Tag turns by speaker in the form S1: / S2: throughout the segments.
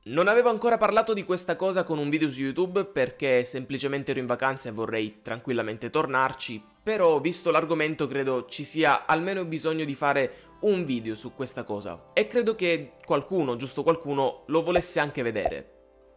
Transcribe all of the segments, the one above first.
S1: Non avevo ancora parlato di questa cosa con un video su YouTube perché semplicemente ero in vacanza e vorrei tranquillamente tornarci, però visto l'argomento credo ci sia almeno bisogno di fare un video su questa cosa e credo che qualcuno, giusto qualcuno, lo volesse anche vedere.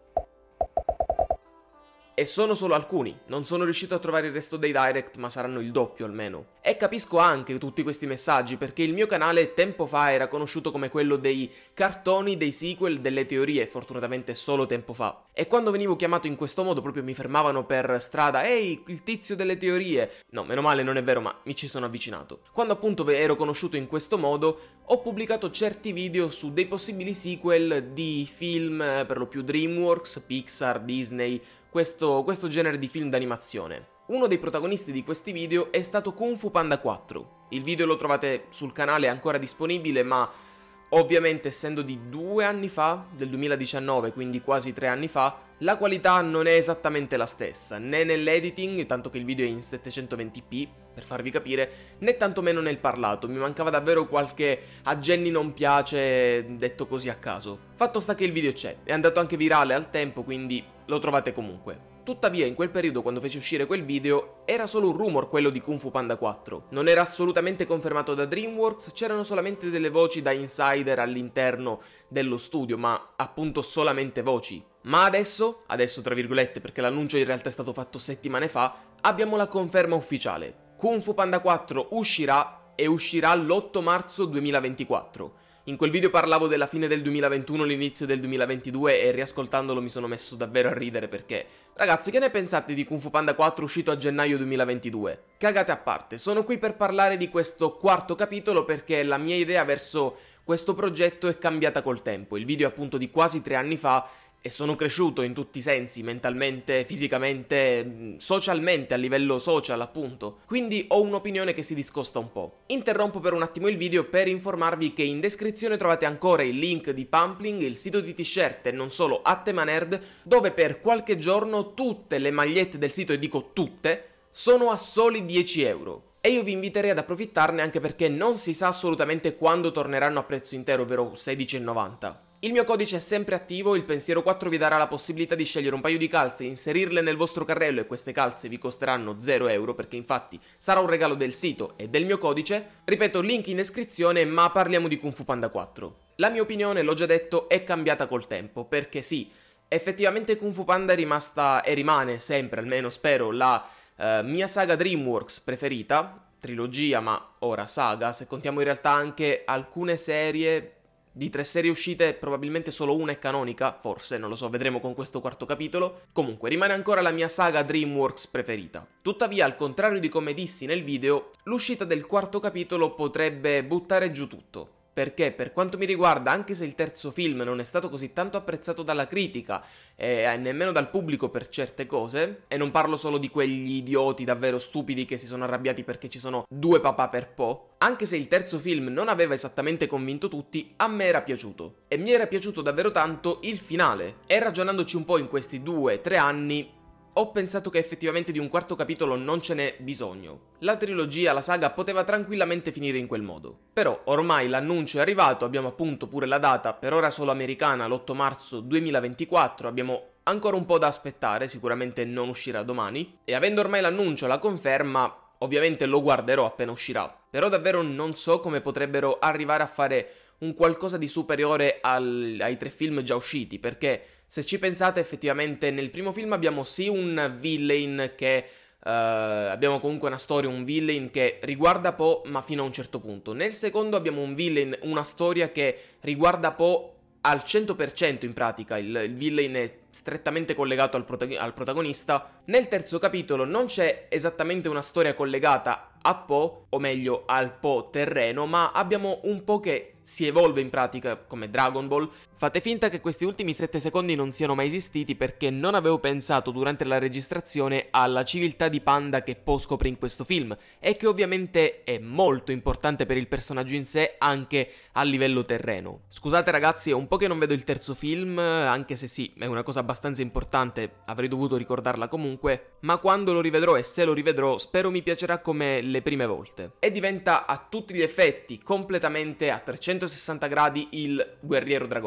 S1: E sono solo alcuni, non sono riuscito a trovare il resto dei direct, ma saranno il doppio almeno. E capisco anche tutti questi messaggi, perché il mio canale tempo fa era conosciuto come quello dei cartoni, dei sequel, delle teorie, fortunatamente solo tempo fa. E quando venivo chiamato in questo modo proprio mi fermavano per strada, ehi, il tizio delle teorie. No, meno male non è vero, ma mi ci sono avvicinato. Quando appunto ero conosciuto in questo modo, ho pubblicato certi video su dei possibili sequel di film, per lo più DreamWorks, Pixar, Disney, questo genere di film d'animazione. Uno dei protagonisti di questi video è stato Kung Fu Panda 4. Il video lo trovate sul canale, è ancora disponibile, ma ovviamente essendo di 2 anni fa, del 2019, quindi quasi 3 anni fa, la qualità non è esattamente la stessa, né nell'editing, tanto che il video è in 720p, per farvi capire, né tantomeno nel parlato, mi mancava davvero qualche accenni non piace detto così a caso. Fatto sta che il video c'è, è andato anche virale al tempo, quindi lo trovate comunque. Tuttavia in quel periodo quando feci uscire quel video era solo un rumor quello di Kung Fu Panda 4. Non era assolutamente confermato da DreamWorks, c'erano solamente delle voci da insider all'interno dello studio, ma appunto solamente voci. Ma adesso tra virgolette perché l'annuncio in realtà è stato fatto settimane fa, abbiamo la conferma ufficiale. Kung Fu Panda 4 uscirà e uscirà l'8 marzo 2024. In quel video parlavo della fine del 2021, l'inizio del 2022 e riascoltandolo mi sono messo davvero a ridere perché... Ragazzi, che ne pensate di Kung Fu Panda 4 uscito a gennaio 2022? Cagate a parte, sono qui per parlare di questo quarto capitolo perché la mia idea verso questo progetto è cambiata col tempo. Il video è appunto di quasi 3 anni fa e sono cresciuto in tutti i sensi, mentalmente, fisicamente, socialmente, a livello social appunto. Quindi ho un'opinione che si discosta un po'. Interrompo per un attimo il video per informarvi che in descrizione trovate ancora il link di Pumpling, il sito di t-shirt e non solo a tema nerd, dove per qualche giorno tutte le magliette del sito, e dico tutte, sono a soli 10 euro. E io vi inviterei ad approfittarne anche perché non si sa assolutamente quando torneranno a prezzo intero, ovvero 16,90. Il mio codice è sempre attivo, il pensiero 4 vi darà la possibilità di scegliere un paio di calze, inserirle nel vostro carrello e queste calze vi costeranno 0 euro perché infatti sarà un regalo del sito e del mio codice. Ripeto, link in descrizione, ma parliamo di Kung Fu Panda 4. La mia opinione, l'ho già detto, è cambiata col tempo, perché sì, effettivamente Kung Fu Panda è rimasta e rimane sempre, almeno spero, la mia saga DreamWorks preferita, trilogia ma ora saga, se contiamo in realtà anche alcune serie. Di 3 serie uscite probabilmente solo una è canonica, forse, non lo so, vedremo con questo quarto capitolo. Comunque, rimane ancora la mia saga DreamWorks preferita. Tuttavia, al contrario di come dissi nel video, l'uscita del quarto capitolo potrebbe buttare giù tutto. Perché, per quanto mi riguarda, anche se il terzo film non è stato così tanto apprezzato dalla critica e nemmeno dal pubblico per certe cose, e non parlo solo di quegli idioti davvero stupidi che si sono arrabbiati perché ci sono 2 papà per po', anche se il terzo film non aveva esattamente convinto tutti, a me era piaciuto. E mi era piaciuto davvero tanto il finale. E ragionandoci un po' in questi 2-3 anni, ho pensato che effettivamente di un quarto capitolo non ce n'è bisogno. La trilogia, la saga poteva tranquillamente finire in quel modo. Però ormai l'annuncio è arrivato, abbiamo appunto pure la data, per ora solo americana, l'8 marzo 2024, abbiamo ancora un po' da aspettare, sicuramente non uscirà domani, e avendo ormai l'annuncio, la conferma, ovviamente lo guarderò appena uscirà. Però davvero non so come potrebbero arrivare a fare un qualcosa di superiore ai 3 film già usciti, perché se ci pensate effettivamente nel primo film abbiamo sì un villain che abbiamo comunque una storia, un villain che riguarda Po ma fino a un certo punto. Nel secondo abbiamo un villain, una storia che riguarda Po al 100% in pratica, il villain è strettamente collegato al protagonista. Nel terzo capitolo non c'è esattamente una storia collegata a Po, o meglio al Po terreno, ma abbiamo un Po che si evolve in pratica come Dragon Ball. Fate finta che questi ultimi 7 secondi non siano mai esistiti perché non avevo pensato durante la registrazione alla civiltà di Panda che Po scopre in questo film e che ovviamente è molto importante per il personaggio in sé anche a livello terreno. Scusate ragazzi, è un po' che non vedo il terzo film, anche se sì, è una cosa abbastanza importante, avrei dovuto ricordarla comunque, ma quando lo rivedrò e se lo rivedrò spero mi piacerà come le prime volte. E diventa a tutti gli effetti completamente a 360 gradi il guerriero dragone.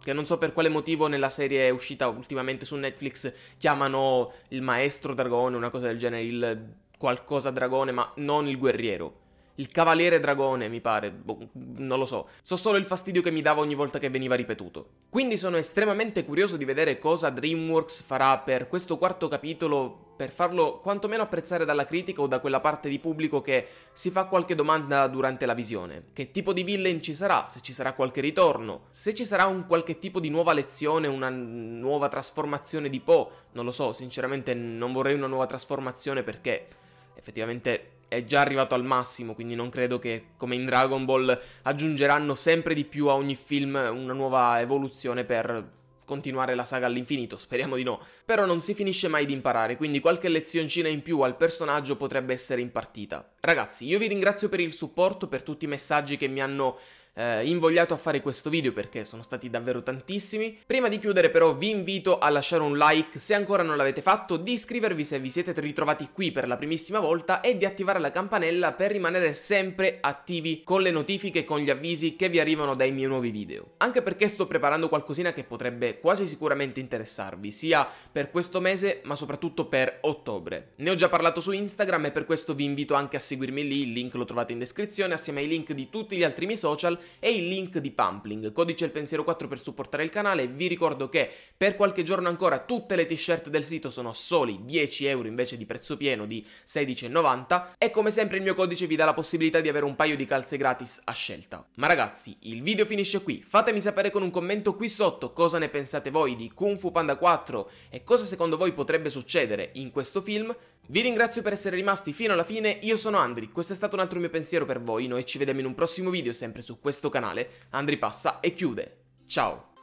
S1: che non so per quale motivo nella serie uscita ultimamente su Netflix chiamano il maestro dragone, una cosa del genere, il qualcosa dragone, ma non il guerriero. Il cavaliere dragone, mi pare, non lo so. So solo il fastidio che mi dava ogni volta che veniva ripetuto. Quindi sono estremamente curioso di vedere cosa DreamWorks farà per questo quarto capitolo, per farlo quantomeno apprezzare dalla critica o da quella parte di pubblico che si fa qualche domanda durante la visione. Che tipo di villain ci sarà? Se ci sarà qualche ritorno? Se ci sarà un qualche tipo di nuova lezione, una nuova trasformazione di Po? Non lo so, sinceramente non vorrei una nuova trasformazione perché effettivamente è già arrivato al massimo, quindi non credo che, come in Dragon Ball, aggiungeranno sempre di più a ogni film una nuova evoluzione per continuare la saga all'infinito, speriamo di no. Però non si finisce mai di imparare, quindi qualche lezioncina in più al personaggio potrebbe essere impartita. Ragazzi, io vi ringrazio per il supporto, per tutti i messaggi che mi hanno invogliato a fare questo video perché sono stati davvero tantissimi. Prima di chiudere però vi invito a lasciare un like se ancora non l'avete fatto, di iscrivervi se vi siete ritrovati qui per la primissima volta e di attivare la campanella per rimanere sempre attivi con le notifiche e con gli avvisi che vi arrivano dai miei nuovi video. Anche perché sto preparando qualcosina che potrebbe quasi sicuramente interessarvi, sia per questo mese ma soprattutto per ottobre. Ne ho già parlato su Instagram e per questo vi invito anche a seguirmi lì, il link lo trovate in descrizione assieme ai link di tutti gli altri miei social e il link di Pumpling, codice il pensiero 4 per supportare il canale. Vi ricordo che per qualche giorno ancora tutte le t-shirt del sito sono soli 10 euro invece di prezzo pieno di 16,90 e come sempre il mio codice vi dà la possibilità di avere un paio di calze gratis a scelta. Ma ragazzi, il video finisce qui, fatemi sapere con un commento qui sotto cosa ne pensate voi di Kung Fu Panda 4 e cosa secondo voi potrebbe succedere in questo film. Vi ringrazio per essere rimasti fino alla fine, io sono Andri, questo è stato un altro mio pensiero per voi, noi ci vediamo in un prossimo video sempre su questo canale. Andri passa e chiude. Ciao!